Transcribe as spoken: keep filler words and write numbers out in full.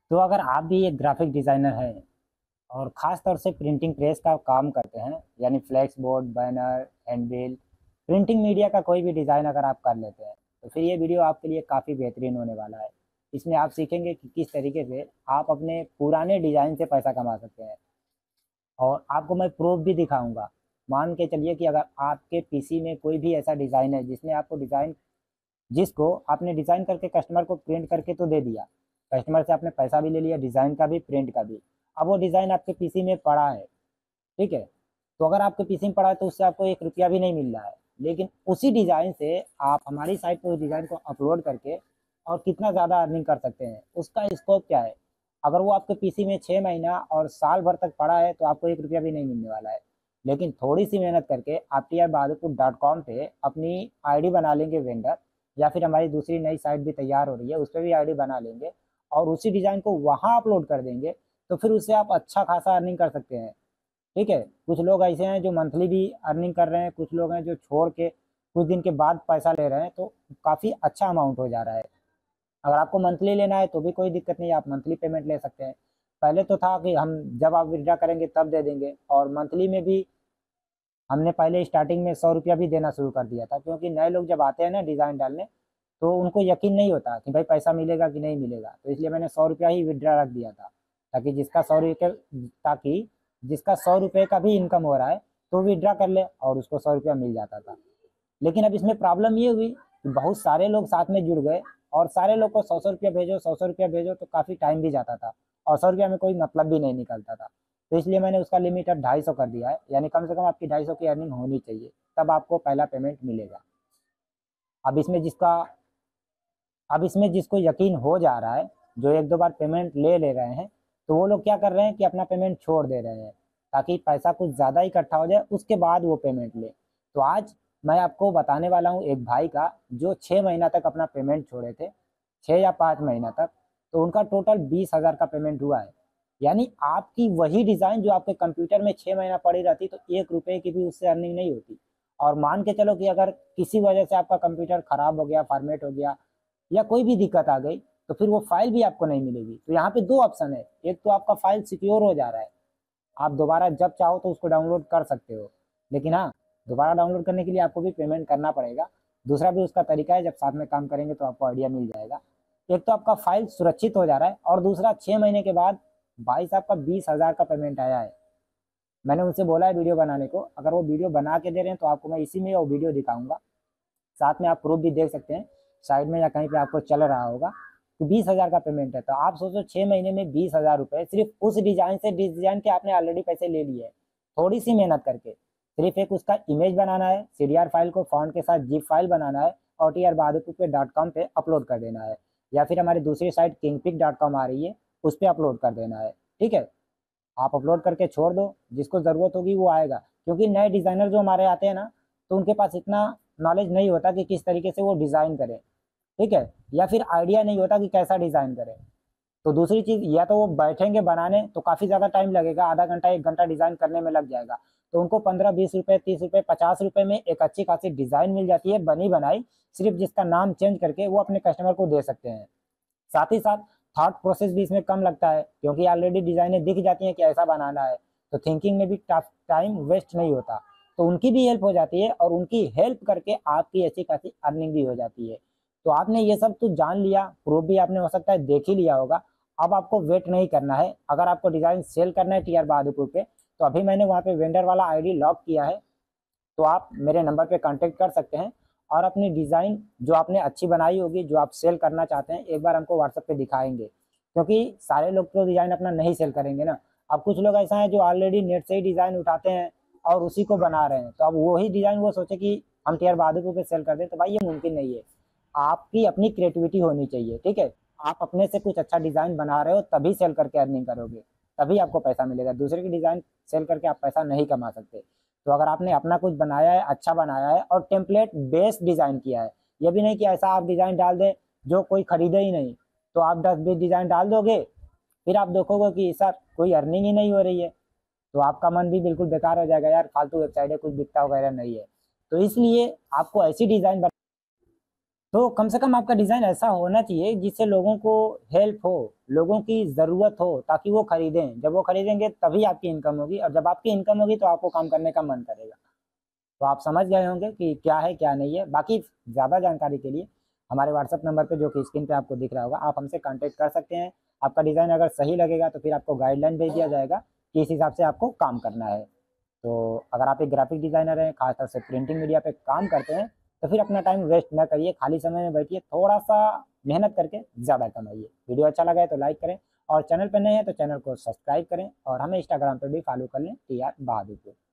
तो अगर आप भी एक ग्राफिक डिज़ाइनर हैं और ख़ास तौर से प्रिंटिंग प्रेस का काम करते हैं, यानी flex board, banner, handbill, printing media का कोई भी डिज़ाइन अगर आप कर लेते हैं, तो फिर ये वीडियो आपके लिए काफ़ी बेहतरीन होने वाला है। इसमें आप सीखेंगे कि किस तरीके से आप अपने पुराने डिज़ाइन से पैसा कमा सकते हैं और आपको मैं प्रूफ़ भी दिखाऊँगा। मान के चलिए कि अगर आपके पीसी में कोई भी ऐसा डिज़ाइन है जिसमें आपको डिज़ाइन जिसको आपने डिज़ाइन करके कस्टमर को प्रिंट करके तो दे दिया। कस्टमर से आपने पैसा भी ले लिया, डिज़ाइन का भी, प्रिंट का भी। अब वो डिज़ाइन आपके पीसी में पड़ा है, ठीक है? तो अगर आपके पीसी में पड़ा है तो उससे आपको एक रुपया भी नहीं मिल रहा है। लेकिन उसी डिज़ाइन से आप हमारी साइट पे उस डिज़ाइन को अपलोड करके और कितना ज़्यादा अर्निंग कर सकते हैं, उसका स्कोप क्या है? अगर वो आपके पीसी में छह महीना और साल भर तक पड़ा है तो आपको एक रुपया भी नहीं मिलने वाला है। लेकिन थोड़ी-सी मेहनत करके आप T R Bahadurpur dot com पे अपनी आईडी बना लेंगे वेंडर, या फिर हमारी दूसरी नई साइट भी तैयार हो रही है, उस पे भी आईडी बना लेंगे और उसी डिज़ाइन को वहाँ अपलोड कर देंगे, तो फिर उससे आप अच्छा खासा अर्निंग कर सकते हैं, ठीक है? कुछ लोग ऐसे हैं जो मंथली भी अर्निंग कर रहे हैं, कुछ लोग हैं जो छोड़ के कुछ दिन के बाद पैसा ले रहे हैं, तो काफ़ी अच्छा अमाउंट हो जा रहा है। अगर आपको मंथली लेना है तो भी कोई दिक्कत नहीं है, आप मंथली पेमेंट ले सकते हैं। पहले तो था कि हम जब आप विथड्रॉ करेंगे तब दे देंगे, और मंथली में भी हमने पहले स्टार्टिंग में सौ रुपया भी देना शुरू कर दिया था, क्योंकि नए लोग जब आते हैं ना डिज़ाइन डालने, तो उनको यकीन नहीं होता कि भाई पैसा मिलेगा कि नहीं मिलेगा। तो इसलिए मैंने सौ रुपया ही विथड्रॉ रख दिया था, ताकि जिसका सौ रुपये ताकि जिसका सौ रुपये का भी इनकम हो रहा है, तो विथड्रॉ कर ले और उसको सौ रुपया मिल जाता था। लेकिन अब इसमें प्रॉब्लम ये हुई कि बहुत सारे लोग साथ में जुड़ गए और सारे लोग को सौ सौ रुपया भेजो, सौ सौ रुपया भेजो, तो काफ़ी टाइम भी जाता था और सौ रुपया में कोई मतलब भी नहीं निकलता था। तो इसलिए मैंने उसका लिमिट अब ढाई सौ कर दिया है, यानी कम से कम आपकी ढाई सौ की अर्निंग होनी चाहिए, तब आपको पहला पेमेंट मिलेगा। अब इसमें जिसका अब इसमें जिसको यकीन हो जा रहा है, जो एक दो बार पेमेंट ले ले रहे हैं, तो वो लोग क्या कर रहे हैं कि अपना पेमेंट छोड़ दे रहे हैं, ताकि पैसा कुछ ज़्यादा इकट्ठा हो जाए, उसके बाद वो पेमेंट लें। तो आज मैं आपको बताने वाला हूँ एक भाई का, जो छः महीना तक अपना पेमेंट छोड़े थे, छः या पाँच महीना तक, तो उनका टोटल बीस हज़ार का पेमेंट हुआ है। यानी आपकी वही डिज़ाइन जो आपके कंप्यूटर में छः महीना पड़ी रहती, तो एक रुपये की भी उससे अर्निंग नहीं होती। और मान के चलो कि अगर किसी वजह से आपका कंप्यूटर खराब हो गया, फॉर्मेट हो गया, या कोई भी दिक्कत आ गई, तो फिर वो फाइल भी आपको नहीं मिलेगी। तो यहाँ पे दो ऑप्शन है, एक तो आपका फाइल सिक्योर हो जा रहा है, आप दोबारा जब चाहो तो उसको डाउनलोड कर सकते हो, लेकिन हाँ, दोबारा डाउनलोड करने के लिए आपको भी पेमेंट करना पड़ेगा। दूसरा भी उसका तरीका है, जब साथ में काम करेंगे तो आपको आइडिया मिल जाएगा। एक तो आपका फाइल सुरक्षित हो जा रहा है, और दूसरा छः महीने के बाद भाई साहब का बीस हज़ार का पेमेंट आया है। मैंने उनसे बोला है वीडियो बनाने को, अगर वो वीडियो बना के दे रहे हैं तो आपको मैं इसी में वो वीडियो दिखाऊंगा, साथ में आप प्रूफ भी देख सकते हैं, साइड में या कहीं पे आपको चल रहा होगा। तो बीस हज़ार का पेमेंट है, तो आप सोचो छः महीने में बीस हज़ार रुपये सिर्फ उस डिज़ाइन से, डिज़ाइन के आपने ऑलरेडी पैसे ले लिए हैं थोड़ी सी मेहनत करके। सिर्फ एक उसका इमेज बनाना है, सी डी आर फाइल को फॉन्ट के साथ जिप फाइल बनाना है और टी आर बहादुरपुर पे डॉट कॉम पे अपलोड कर देना है, या फिर हमारी दूसरी साइट किंगपिक डॉट कॉम आ रही है, उस पर अपलोड कर देना है, ठीक है? आप अपलोड करके छोड़ दो, जिसको ज़रूरत होगी वो आएगा, क्योंकि नए डिज़ाइनर जो हमारे आते हैं ना, तो उनके पास इतना नॉलेज नहीं होता कि किस तरीके से वो डिज़ाइन करें, ठीक है? या फिर आइडिया नहीं होता कि कैसा डिज़ाइन करें। तो दूसरी चीज़, या तो वो बैठेंगे बनाने तो काफ़ी ज़्यादा टाइम लगेगा, आधा घंटा एक घंटा डिज़ाइन करने में लग जाएगा। तो उनको पंद्रह बीस रुपये, तीस रुपये, पचास रुपये में एक अच्छी खासी डिज़ाइन मिल जाती है, बनी बनाई, सिर्फ जिसका नाम चेंज करके वो अपने कस्टमर को दे सकते हैं। साथ ही साथ थॉट प्रोसेस भी इसमें कम लगता है, क्योंकि ऑलरेडी डिज़ाइनें दिख जाती हैं कि ऐसा बनाना है, तो थिंकिंग में भी टाइम वेस्ट नहीं होता। तो उनकी भी हेल्प हो जाती है, और उनकी हेल्प करके आपकी अच्छी खासी अर्निंग भी हो जाती है। तो आपने ये सब तो जान लिया, प्रूफ भी आपने हो सकता है देख ही लिया होगा। अब आपको वेट नहीं करना है। अगर आपको डिज़ाइन सेल करना है टी आर बहादुरपुर पे, तो अभी मैंने वहाँ पे वेंडर वाला आईडी लॉक किया है, तो आप मेरे नंबर पे कांटेक्ट कर सकते हैं और अपनी डिज़ाइन जो आपने अच्छी बनाई होगी, जो आप सेल करना चाहते हैं, एक बार हमको व्हाट्सएप पे दिखाएंगे, क्योंकि सारे लोग तो डिज़ाइन अपना नहीं सेल करेंगे ना। अब कुछ लोग ऐसा है जो ऑलरेडी नेट से ही डिज़ाइन उठाते हैं और उसी को बना रहे हैं, तो अब वही डिज़ाइन वो सोचे कि हम टी आर बहादुरपुर पे सेल कर दें, तो भाई ये मुमकिन नहीं है। आपकी अपनी क्रिएटिविटी होनी चाहिए, ठीक है? आप अपने से कुछ अच्छा डिज़ाइन बना रहे हो तभी सेल करके अर्निंग करोगे, तभी आपको पैसा मिलेगा। दूसरे की डिज़ाइन सेल करके आप पैसा नहीं कमा सकते। तो अगर आपने अपना कुछ बनाया है, अच्छा बनाया है और टेम्पलेट बेस्ड डिज़ाइन किया है, ये भी नहीं कि ऐसा आप डिज़ाइन डाल दें जो कोई खरीदे ही नहीं, तो आप दस बीस डिज़ाइन डाल दोगे, फिर आप देखोगे कि सर कोई अर्निंग ही नहीं हो रही है, तो आपका मन भी बिल्कुल बेकार हो जाएगा, यार फालतू वेबसाइट है, कुछ बिकता वगैरह नहीं है। तो इसलिए आपको ऐसी डिज़ाइन, तो कम से कम आपका डिज़ाइन ऐसा होना चाहिए जिससे लोगों को हेल्प हो, लोगों की ज़रूरत हो ताकि वो खरीदें। जब वो खरीदेंगे तभी आपकी इनकम होगी, और जब आपकी इनकम होगी तो आपको काम करने का मन करेगा। तो आप समझ गए होंगे कि क्या है क्या नहीं है। बाकी ज़्यादा जानकारी के लिए हमारे व्हाट्सएप नंबर पे, जो कि स्क्रीन पे आपको दिख रहा होगा, आप हमसे कॉन्टैक्ट कर सकते हैं। आपका डिज़ाइन अगर सही लगेगा तो फिर आपको गाइडलाइन भेज दिया जाएगा कि इस हिसाब से आपको काम करना है। तो अगर आप एक ग्राफिक डिज़ाइनर हैं, खासतौर से प्रिंटिंग मीडिया पे काम करते हैं, तो फिर अपना टाइम वेस्ट ना करिए, खाली समय में बैठिए, थोड़ा-सा मेहनत करके ज़्यादा कमाइए। वीडियो अच्छा लगा है तो लाइक करें, और चैनल पे नए हैं तो चैनल को सब्सक्राइब करें, और हमें इंस्टाग्राम पे भी फॉलो कर लें, टी आर बहादुर को।